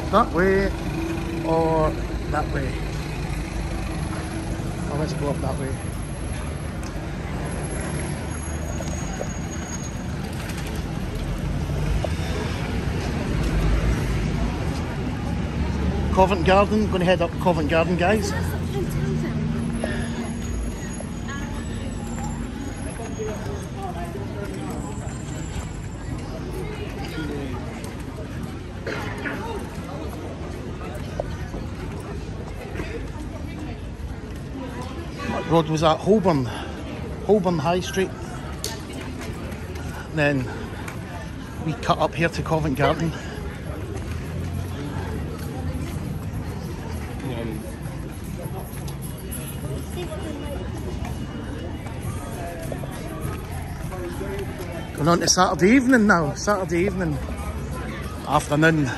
that way or that way? Oh, let's go up that way. Covent Garden, going to head up Covent Garden, guys. What road was that? Holborn. Holborn High Street. And then we cut up here to Covent Garden. Going on to Saturday evening now, Saturday evening, afternoon.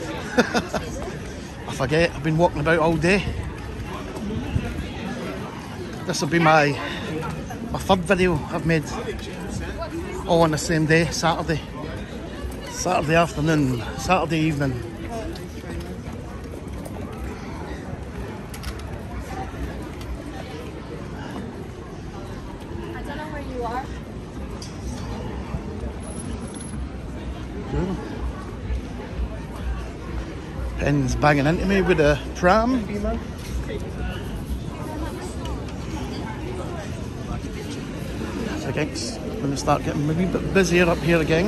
I forget, I've been walking about all day. This will be my third video I've made, all on the same day, Saturday. Saturday afternoon, Saturday evening. I don't know where you are. Pen's banging into me with a pram. So it's going to start getting a wee bit busier up here again.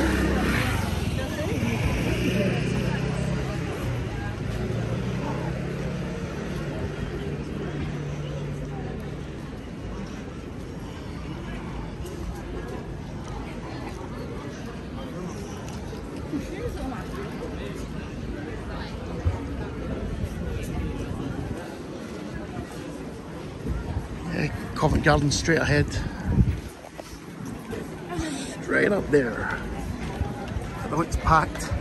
Covent Garden straight ahead. Straight up there. I know it's packed.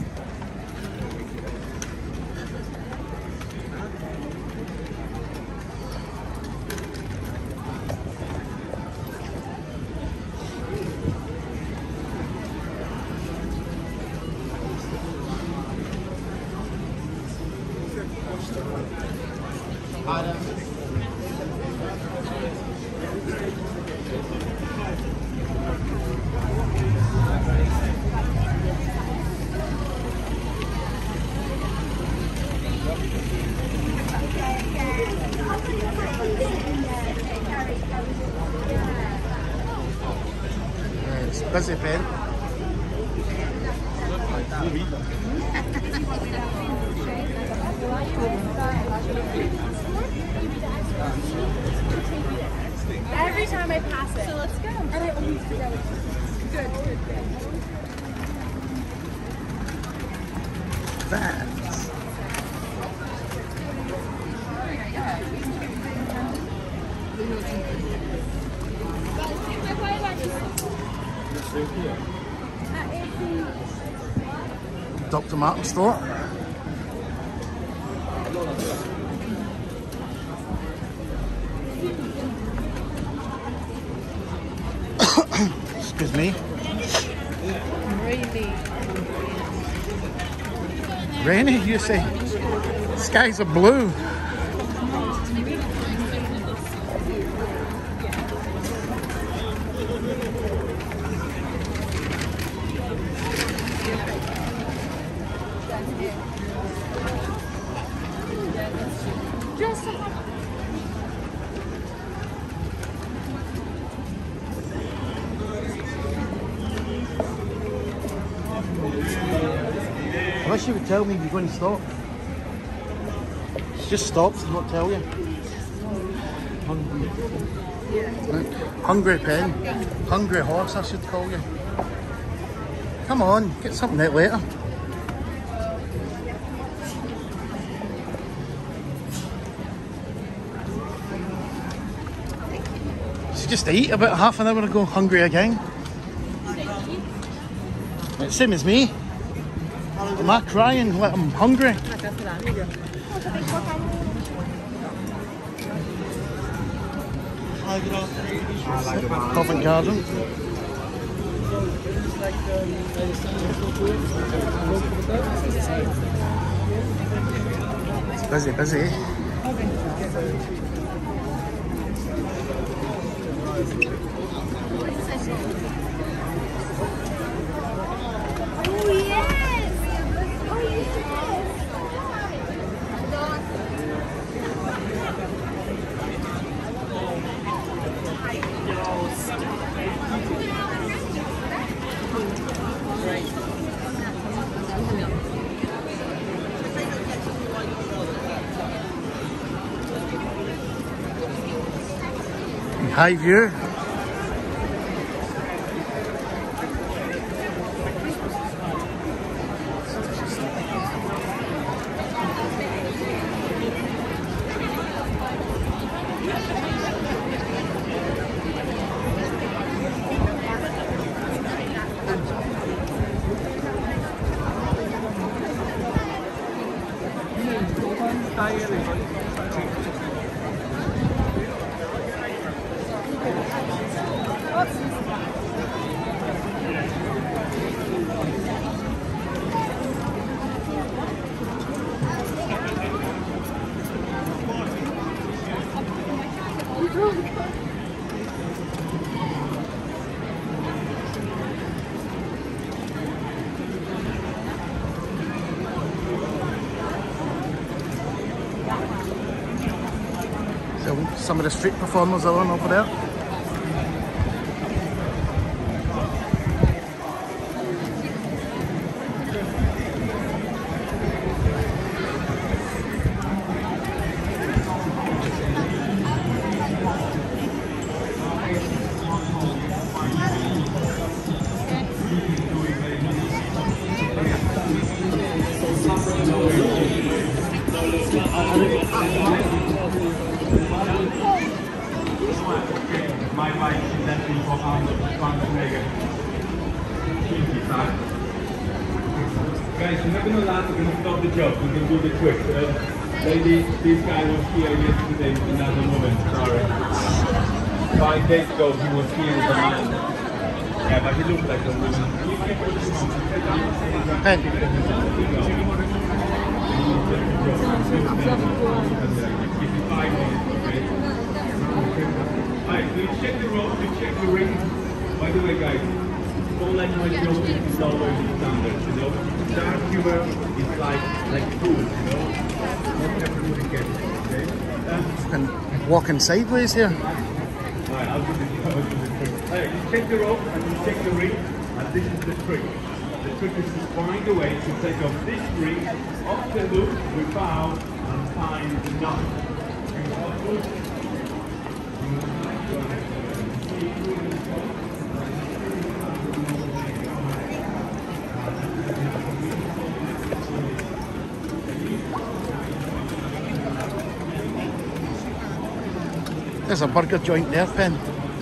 It's busy, Ben. Every time I pass it. So let's go. And I always do that. Good. Fans. Dr. Martens store. Excuse me. Rainy, you say? Skies are blue. I wish you would tell me you're going to stop. She just stops and not tell you. Hungry pen. Hungry horse, I should call you. Come on, get something out later. She just ate about half an hour ago, hungry again. Same as me. Am I crying like I'm hungry? Covent Garden. Busy, busy. Oh yes! Oh yes! High view. So some of the street performers are on over there. My wife is actually from Copenhagen. Guys, you're not going to laugh, we're going to stop the job, we're going to do the trick. Lady, this guy was here yesterday with another woman, sorry. 5 days ago he was here with a man. Yeah, but he looked like a woman. Pen. Give me 5 minutes, okay? Alright, so you check the rope, you check the ring. By the way, guys, don't let my joke is lower than standard, you know? Dark humor is like food, you know? Not everybody gets it, okay? And walking sideways here. Alright, I'll do the trick. Alright, you check the rope and you check the ring, and this is the trick. The trick is to find a way to take off this ring, off the loop, without, and find the knot. There's a burger joint there, Pen.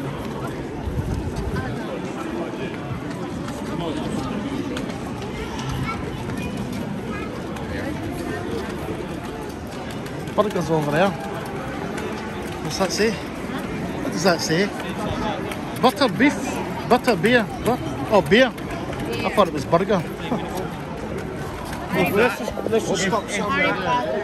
Burgers over there. What's that say? What does that say? Butter beef? Butter beer? What? Oh, beer. I thought it was burger. Let's just stop somewhere.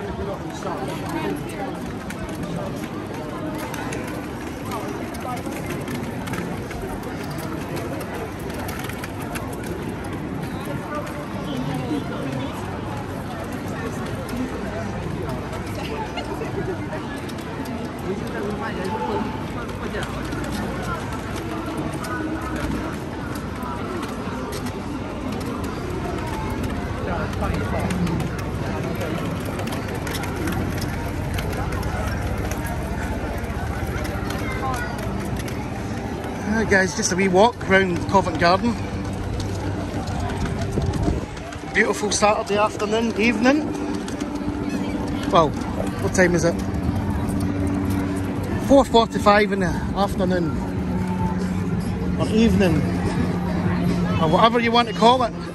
Hi guys, just a wee walk round Covent Garden. Beautiful Saturday afternoon, evening. Well, what time is it? 4:45 in the afternoon. Or evening. Or whatever you want to call it.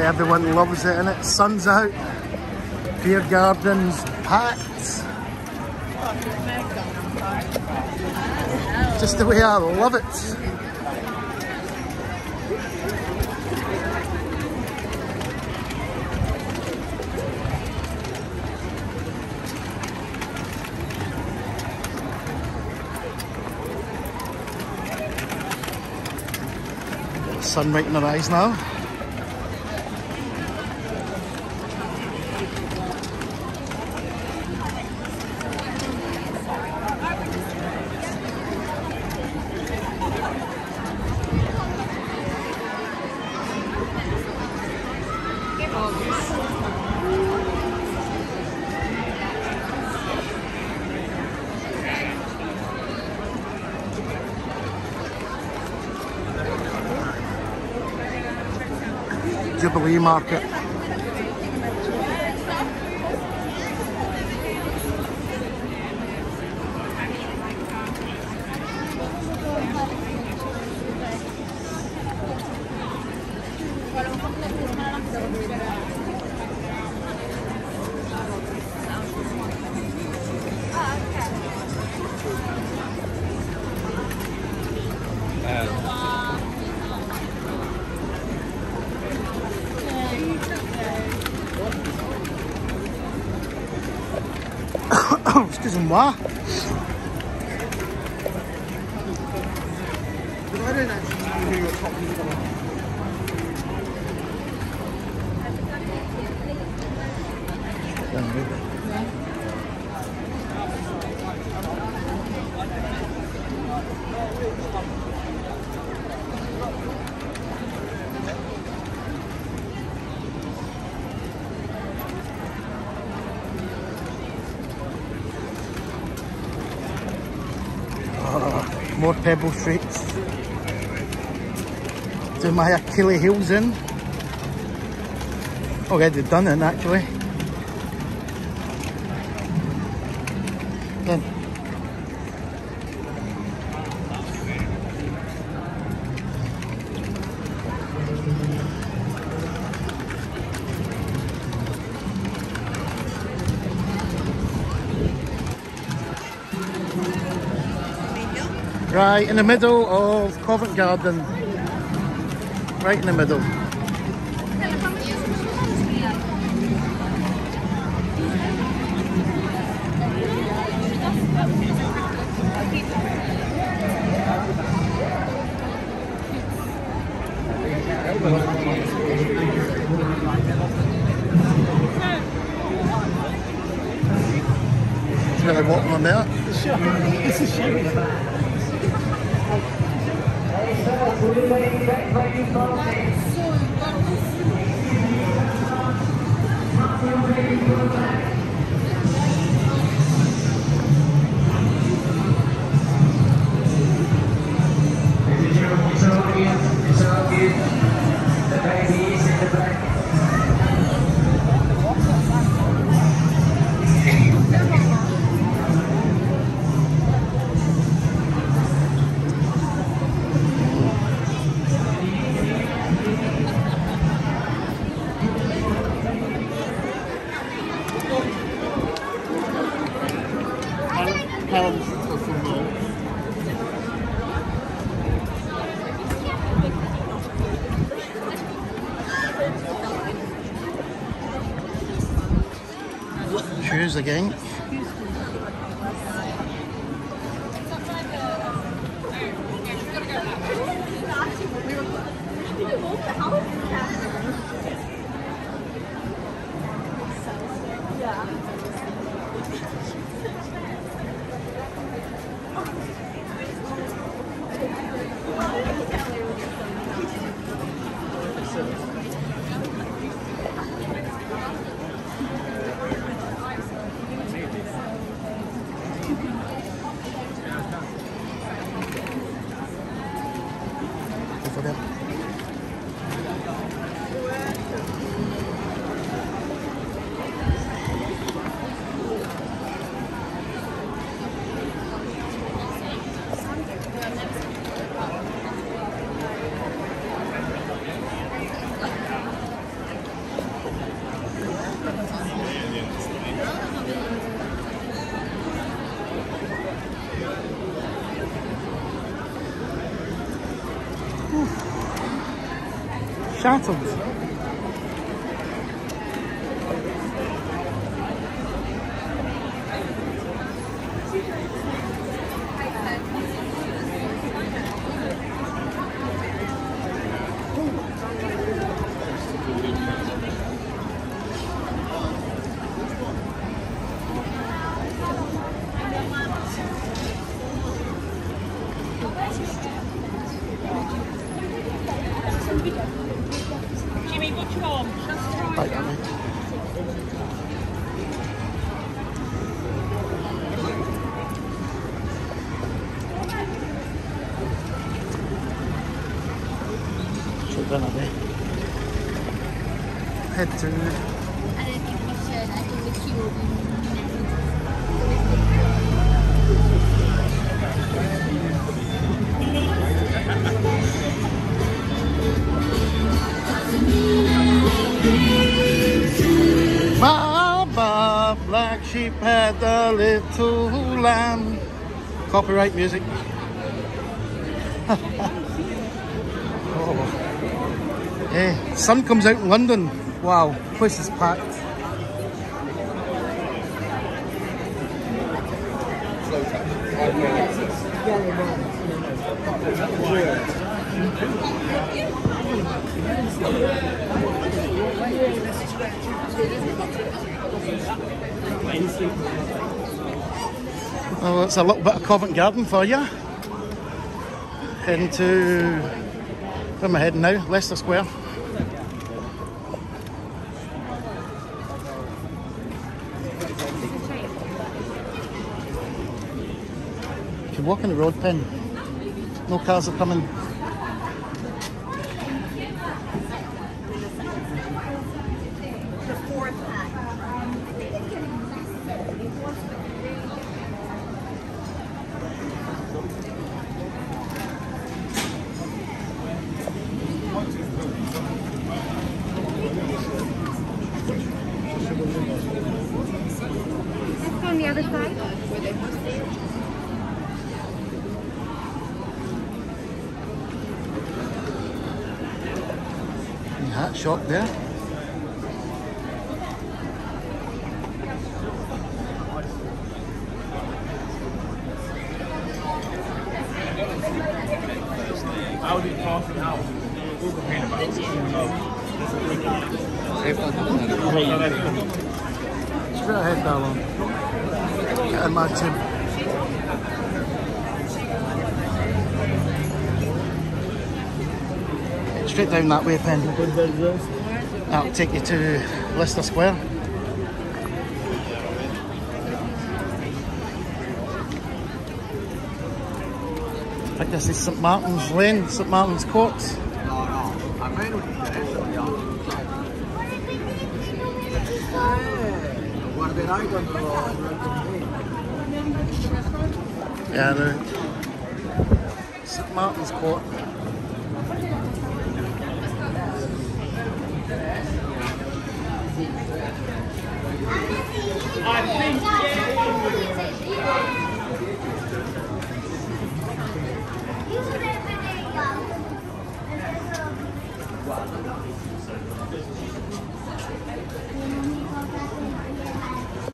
everyone loves it, and it sun's out. Beer gardens packed. Just the way I love it. Sun right in our eyes now. Jubilee Market. Excusez-moi. More pebble streets. Do my Achilles heels in. Already done it actually. Then. Right in the middle of Covent Garden. Right in the middle. It's really walking on there. It's a shame. Shoes again. Shattered. Jimmy, which one? Right, that way. So then that way. Head to Baba, black sheep had a little lamb. Copyright music. Oh. Yeah, sun comes out in London. Wow, place is packed. Well, it's a little bit of Covent Garden for you. Heading to, where am I heading now? Leicester Square. You can walk on the road, Pen. No cars are coming. On the other side. Hat shop there. Audi passing out. Straight ahead, darling. Get in my gym. Straight down that way, Pen. That'll take you to Leicester Square. I think this is St Martin's Lane, St Martin's Court. Yeah, the St Martin's Court.